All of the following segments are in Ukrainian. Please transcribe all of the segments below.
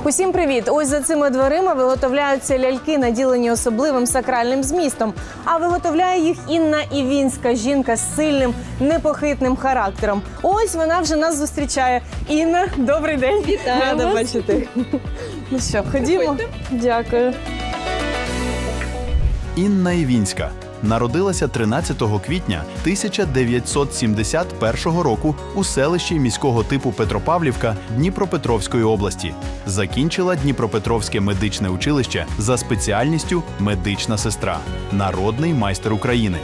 Усім привіт! Ось за цими дверима виготовляються ляльки, наділені особливим сакральним змістом. А виготовляє їх Інна Івінська, жінка з сильним, непохитним характером. Ось вона вже нас зустрічає. Інна, добрий день! Вітаю Рада вас. бачити. Ну що, ходімо? Заходьте. Дякую. Інна Івінська народилася 13 квітня 1971 року у селищі міського типу Петропавлівка Дніпропетровської області. Закінчила Дніпропетровське медичне училище за спеціальністю медична сестра, народний майстер України.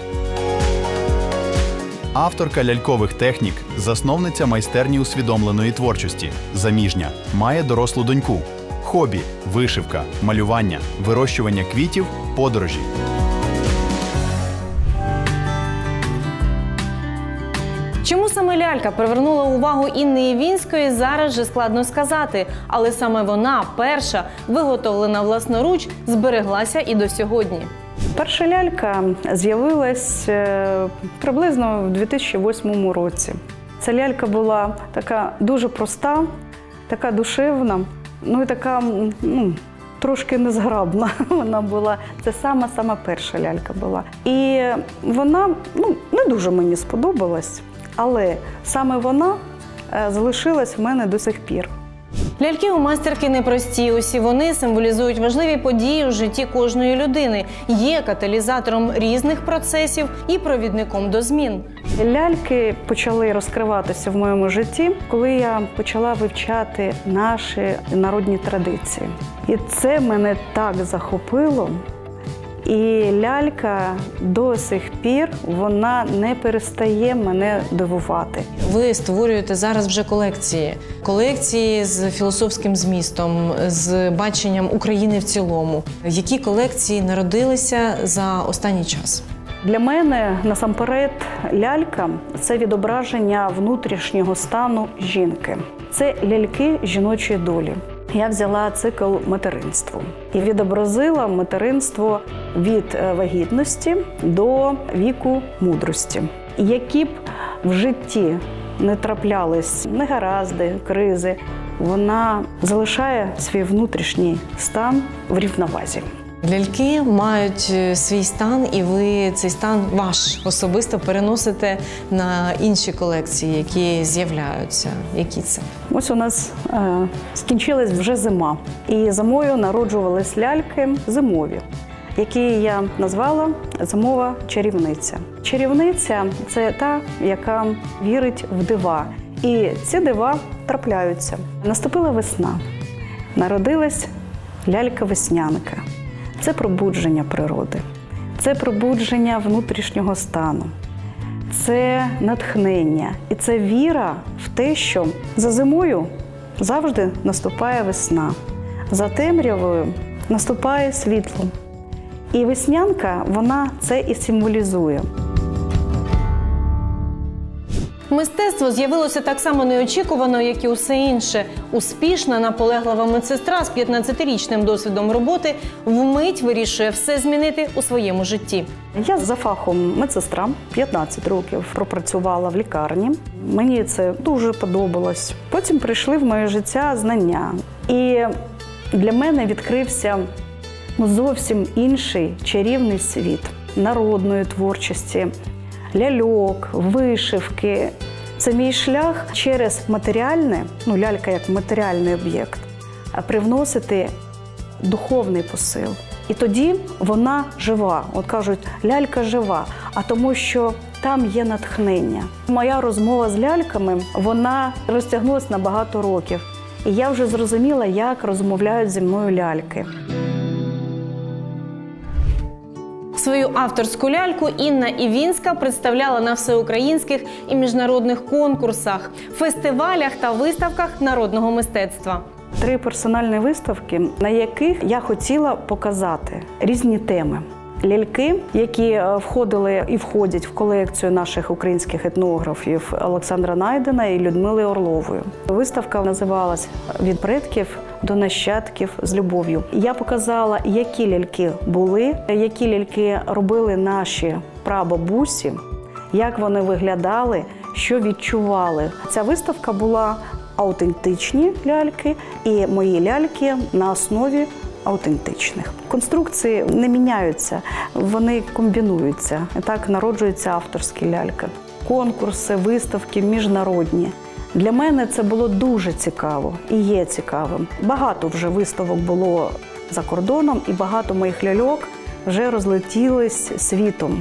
Авторка лялькових технік, засновниця майстерні усвідомленої творчості, заміжня, має дорослу доньку. Хобі – вишивка, малювання, вирощування квітів, подорожі. Чому саме лялька привернула увагу Інни Івінської, зараз же складно сказати. Але саме вона, перша, виготовлена власноруч, збереглася і до сьогодні. Перша лялька з'явилась приблизно в 2008 році. Ця лялька була така дуже проста, така душевна, ну і така трошки незграбна вона була. Це сама перша лялька була. І вона не дуже мені сподобалась, але саме вона залишилась в мене до сих пір. Ляльки у майстерки непрості. Усі вони символізують важливі події у житті кожної людини, є каталізатором різних процесів і провідником до змін. Ляльки почали розкриватися в моєму житті, коли я почала вивчати наші народні традиції. І це мене так захопило. І лялька до сих пір, вона не перестає мене дивувати. Ви створюєте зараз вже колекції. Колекції з філософським змістом, з баченням України в цілому. Які колекції народилися за останній час? Для мене, насамперед, лялька – це відображення внутрішнього стану жінки. Це ляльки жіночої долі. Я взяла цикл материнства і відобразила материнство від вагітності до віку мудрості. Які б в житті не траплялись негаразди, кризи, вона залишає свій внутрішній стан в рівновазі. Ляльки мають свій стан, і ви цей стан ваш особисто переносите на інші колекції, які з'являються. Які це? Ось у нас скінчилась вже зима. І зимою народжувались ляльки зимові, які я назвала «Зимова чарівниця». Чарівниця – це та, яка вірить в дива. І ці дива трапляються. Наступила весна. Народилась лялька-веснянка. Це пробудження природи, це пробудження внутрішнього стану, це натхнення і це віра в те, що за зимою завжди наступає весна, за темрявою наступає світло. І веснянка, вона це і символізує. Мистецтво з'явилося так само неочікувано, як і усе інше. Успішна, наполеглива медсестра з 15-річним досвідом роботи вмить вирішує все змінити у своєму житті. Я за фахом медсестра, 15 років пропрацювала в лікарні. Мені це дуже подобалось. Потім прийшли в моє життя знання. І для мене відкрився зовсім інший чарівний світ народної творчості, ляльок, вишивки. Це мій шлях через матеріальне, лялька як матеріальний об'єкт, привносити духовний посил. І тоді вона жива. От кажуть, лялька жива, а тому що там є натхнення. Моя розмова з ляльками, вона розтягнулася на багато років. І я вже зрозуміла, як розмовляють зі мною ляльки. Свою авторську ляльку Інна Івінська представляла на всеукраїнських і міжнародних конкурсах, фестивалях та виставках народного мистецтва. 3 персональні виставки, на яких я хотіла показати різні теми. Ляльки, які входили і входять в колекцію наших українських етнографів Олександра Найдена і Людмили Орлової. Виставка називалась «Від предків до нащадків з любов'ю». Я показала, які ляльки були, які ляльки робили наші прабабусі, як вони виглядали, що відчували. Ця виставка була аутентичні ляльки і мої ляльки на основі аутентичних. Конструкції не міняються, вони комбінуються. І так народжуються авторські ляльки. Конкурси, виставки міжнародні. Для мене це було дуже цікаво і є цікавим. Багато вже виставок було за кордоном і багато моїх ляльок вже розлетілись світом.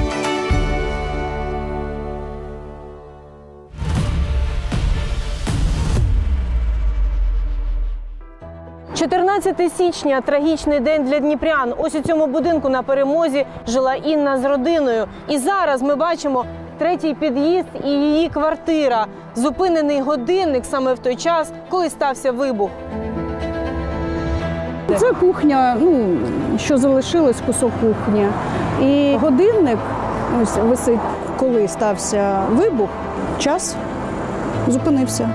14 січня – трагічний день для дніпрян. Ось у цьому будинку на Перемозі жила Інна з родиною. І зараз ми бачимо третій під'їзд і її квартира. Зупинений годинник саме в той час, коли стався вибух. Це кухня, що залишилось, кусок кухні. І годинник ось висить, коли стався вибух, час зупинився.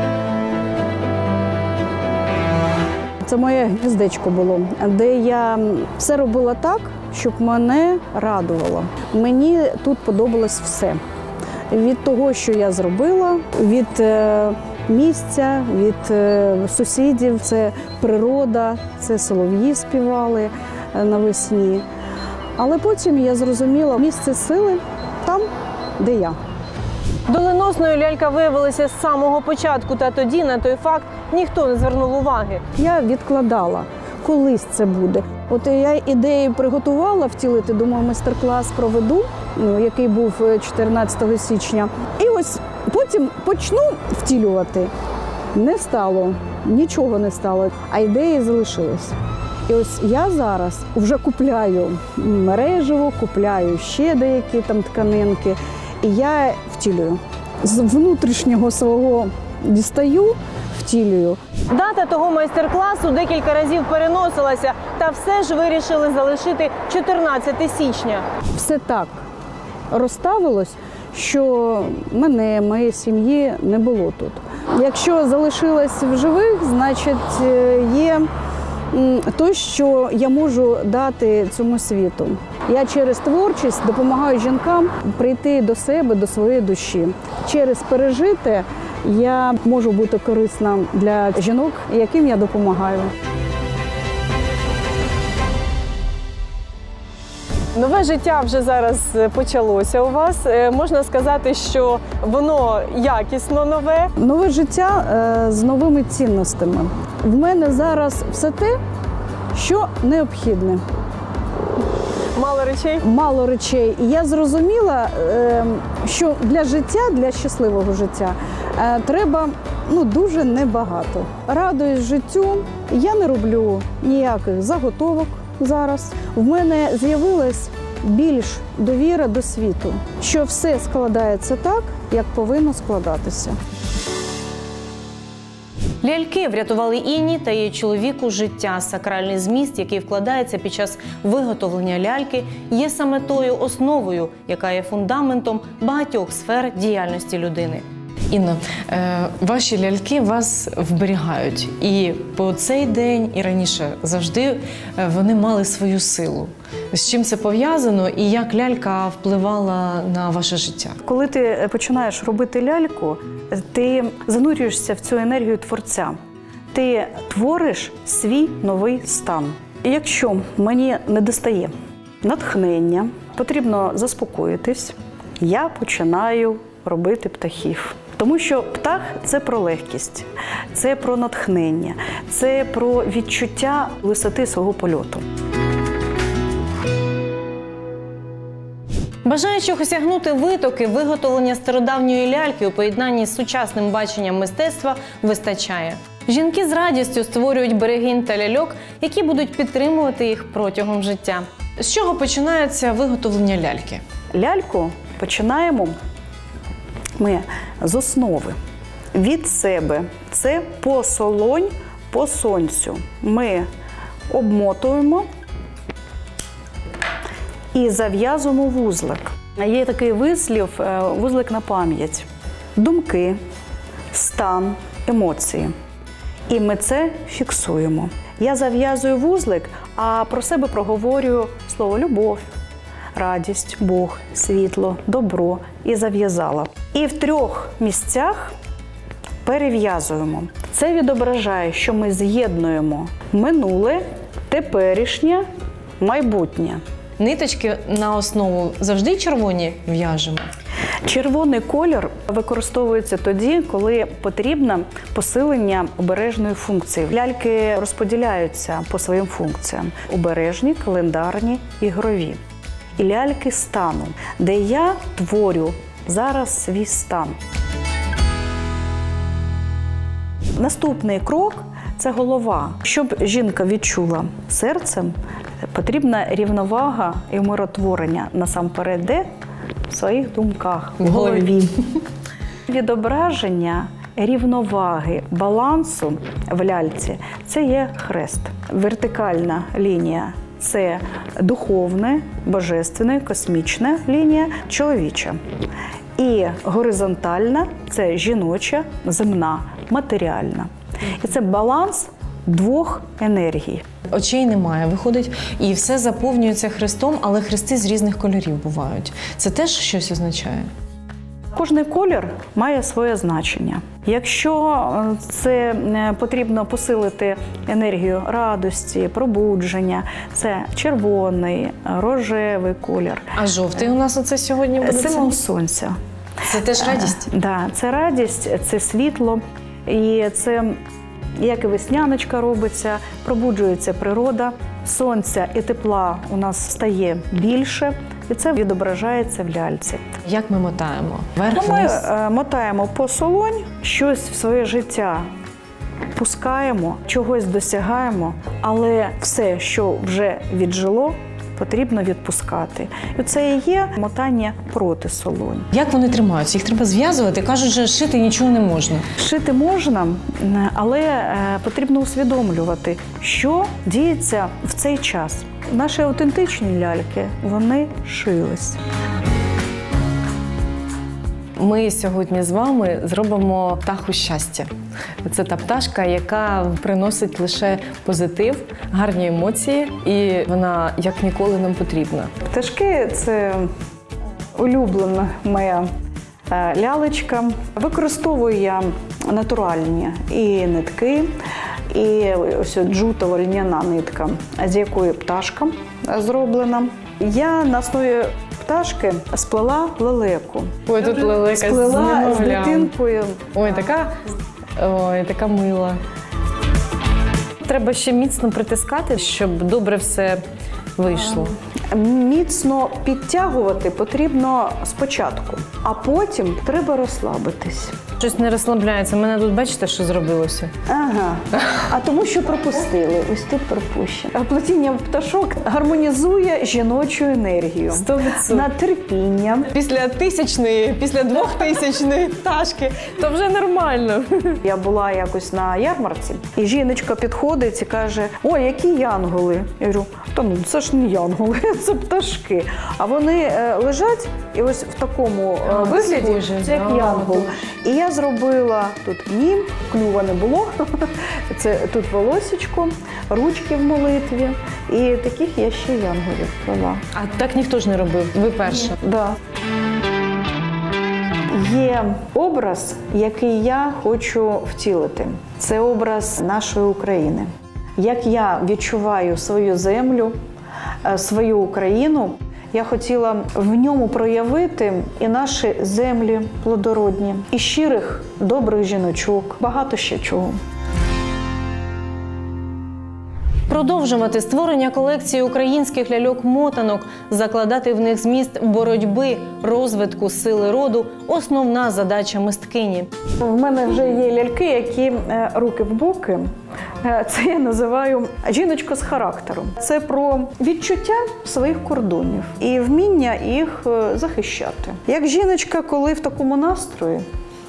Це моє гніздечко було, де я все робила так, щоб мене радувало. Мені тут подобалось все. Від того, що я зробила, від місця, від сусідів, це природа, це солов'ї співали навесні. Але потім я зрозуміла, місце сили там, де я. Доленосною лялька виявилася з самого початку, та тоді на той факт ніхто не звернув уваги. Я відкладала, колись це буде. От я ідею приготувала втілити, думаю, майстер-клас проведу, який був 14 січня. І ось потім почну втілювати. Не стало, нічого не стало, а ідеї залишились. І ось я зараз вже купляю мережево, купляю ще деякі там тканинки, і я втілюю. З внутрішнього свого дістаю, втілюю. Дата того майстер-класу декілька разів переносилася, та все ж вирішили залишити 14 січня. Все так розставилось, що мене, моєї сім'ї не було тут. Якщо залишилась в живих, значить є те, що я можу дати цьому світу. Я через творчість допомагаю жінкам прийти до себе, до своєї душі. Через пережите я можу бути корисна для жінок, яким я допомагаю. Нове життя вже зараз почалося у вас. Можна сказати, що воно якісно нове. Нове життя з новими цінностями. В мене зараз все те, що необхідне. Мало речей? Мало речей. І я зрозуміла, що для життя, для щасливого життя, треба дуже небагато. Радуюсь життю. Я не роблю ніяких заготовок зараз. В мене з'явилась більш довіра до світу, що все складається так, як повинно складатися. Ляльки врятували Інні та її чоловіку життя. Сакральний зміст, який вкладається під час виготовлення ляльки, є саме тою основою, яка є фундаментом багатьох сфер діяльності людини. Інно, ваші ляльки вас вберігають. І по цей день, і раніше завжди вони мали свою силу. З чим це пов'язано і як лялька впливала на ваше життя? Коли ти починаєш робити ляльку, ти занурюєшся в цю енергію творця. Ти твориш свій новий стан. І якщо мені не достає натхнення, потрібно заспокоїтись, я починаю робити птахів. Тому що птах – це про легкість, це про натхнення, це про відчуття висоти свого польоту. Бажаючих осягнути витоки виготовлення стародавньої ляльки у поєднанні з сучасним баченням мистецтва вистачає. Жінки з радістю створюють берегинь та ляльок, які будуть підтримувати їх протягом життя. З чого починається виготовлення ляльки? Ляльку починаємо ми з основи. Від себе. Це посолонь по сонцю. Ми обмотуємо і зав'язуємо вузлик. Є такий вислів «вузлик на пам'ять». Думки, стан, емоції. І ми це фіксуємо. Я зав'язую вузлик, а про себе проговорюю слово «любов», радість, Бог, світло, добро і зав'язала. І в 3 місцях перев'язуємо. Це відображає, що ми з'єднуємо минуле, теперішнє, майбутнє. Ниточки на основу завжди червоні в'яжемо? Червоний колір використовується тоді, коли потрібно посилення обережної функції. Ляльки розподіляються по своїм функціям – обережні, календарні, ігрові. І ляльки стану, де я творю зараз свій стан. Наступний крок – це голова. Щоб жінка відчула серцем, потрібна рівновага і умиротворення насамперед де? В своїх думках, в голові. Відображення рівноваги, балансу в ляльці – це є хрест. Вертикальна лінія – це духовна, божественна, космічна лінія, чоловіча. І горизонтальна – це жіноча, земна, матеріальна. І це баланс двох енергій. Очей немає, виходить, і все заповнюється хрестом, але хрести з різних кольорів бувають. Це теж щось означає? Кожний колір має своє значення. Якщо це потрібно посилити енергію радості, пробудження, це червоний, рожевий колір. А жовтий у нас оце сьогодні буде? Символ сонця. Це теж радість? Так, це радість, це світло. І це, як і весняночка робиться, пробуджується природа, сонця і тепла у нас стає більше, і це відображається в ляльці. Як ми мотаємо? Вверх, Ми вниз? мотаємо по солонь, щось в своє життя пускаємо, чогось досягаємо, але все, що вже віджило, потрібно відпускати. І це і є мотання проти солонь. Як вони тримаються? Їх треба зв'язувати? Кажуть, що шити нічого не можна. Шити можна, але потрібно усвідомлювати, що діється в цей час. Наші автентичні ляльки, вони шились. Ми сьогодні з вами зробимо птаху щастя. Це та пташка, яка приносить лише позитив, гарні емоції, і вона як ніколи нам потрібна. Пташки – це улюблена моя лялечка. Використовую я натуральні і нитки, і ось джутова льняна нитка, з якої пташка зроблена. Я на основі пташки сплела лелеку. Ой, тут лелека сплела з дитинкою. Ой, така мила. Треба ще міцно притискати, щоб добре все вийшло. Міцно підтягувати потрібно спочатку, а потім треба розслабитись. Щось не розслабляється. Мене тут, бачите, що зробилося? Ага. А тому, що пропустили. Ось тут пропущено. Плетіння пташок гармонізує жіночу енергію. 100%. На терпіння. Після 1000-ї, після 2000-ї пташки, то вже нормально. Я була якось на ярмарці, і жіночка підходить і каже: «Ой, які янголи!» Я говорю: «Та ну, це ж не янголи, це пташки». А вони лежать і ось в такому вигляді, схоже, це як янгол. І я зробила тут нім, клюва не було, це тут волосечко, ручки в молитві. І таких я ще янголів плела. А так ніхто ж не робив, ви перша. Да. Є образ, який я хочу втілити. Це образ нашої України. Як я відчуваю свою землю, свою Україну, я хотіла в ньому проявити і наші землі плодородні, і щирих, добрих жіночок, багато ще чого. Продовжувати створення колекції українських ляльок-мотанок, закладати в них зміст боротьби, розвитку сили роду – основна задача мисткині. В мене вже є ляльки, які руки в боки. Це я називаю жіночка з характером. Це про відчуття своїх кордонів і вміння їх захищати. Як жіночка, коли в такому настрої,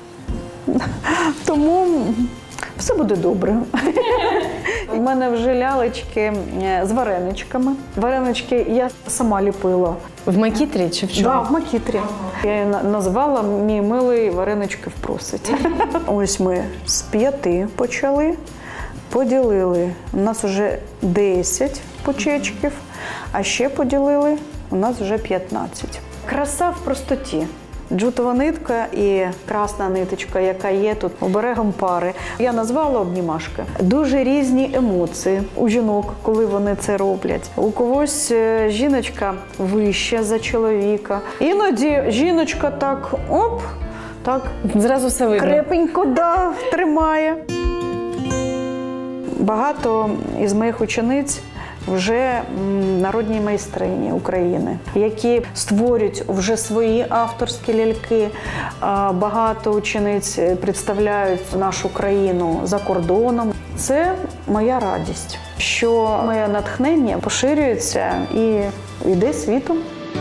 тому все буде добре. У мене вже лялечки з вареничками. Варенички я сама ліпила. В макітрі чи в чому? Так, в макітрі. Я її назвала «Мій милий варенички впросить». Ось ми з 5 почали, поділили. У нас вже 10 почечків, а ще поділили, у нас вже 15. Краса в простоті. Джутова нитка і красна ниточка, яка є тут оберегом пари. Я назвала обнімашки. Дуже різні емоції у жінок, коли вони це роблять. У когось жіночка вища за чоловіка. Іноді жіночка так, оп, так Зразу все видно. крепенько, да, тримає. Багато із моїх учениць вже народні майстрині України, які створюють вже свої авторські ляльки. Багато учениць представляють нашу країну за кордоном. Це моя радість, що моє натхнення поширюється і йде світом.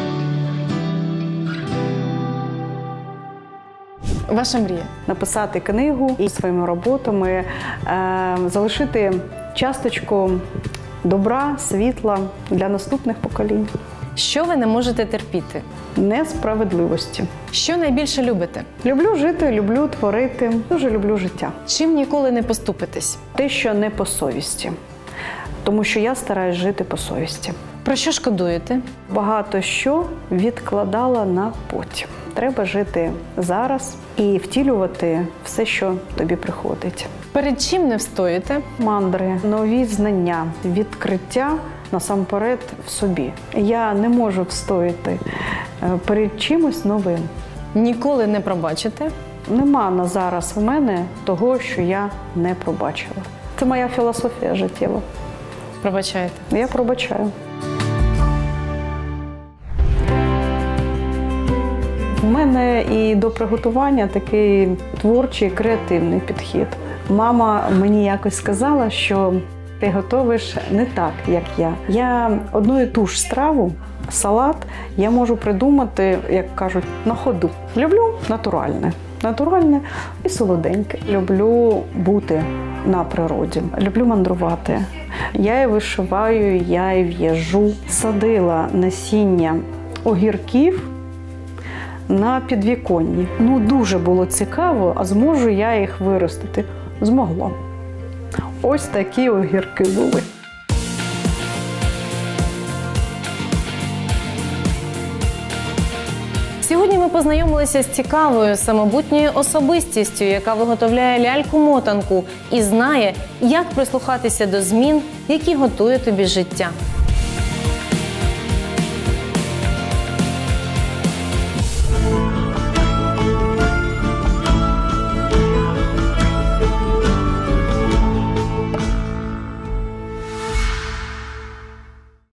Ваша мрія? Написати книгу і своїми роботами залишити часточку добра, світла для наступних поколінь. Що ви не можете терпіти? Несправедливості. Що найбільше любите? Люблю жити, люблю творити, дуже люблю життя. Чим ніколи не поступитесь? Те, що не по совісті. Тому що я стараюсь жити по совісті. Про що шкодуєте? Багато що відкладала на потім. Треба жити зараз і втілювати все, що тобі приходить. Перед чим не встоїте? Мандри, нові знання, відкриття насамперед в собі. Я не можу встояти перед чимось новим. Ніколи не пробачите? Нема на зараз в мене того, що я не пробачила. Це моя філософія життєва. Пробачаєте? Я пробачаю. У мене і до приготування такий творчий, креативний підхід. Мама мені якось сказала, що ти готуєш не так, як я. Я одну і ту ж страву, салат, я можу придумати, як кажуть, на ходу. Люблю натуральне. Натуральне і солоденьке. Люблю бути на природі. Люблю мандрувати. Я і вишиваю, я і в'яжу. Садила насіння огірків на підвіконні. Дуже було цікаво, а зможу я їх виростити? Змогла. Ось такі огірки були. Сьогодні ми познайомилися з цікавою самобутньою особистістю, яка виготовляє ляльку-мотанку і знає, як прислухатися до змін, які готує тобі життя.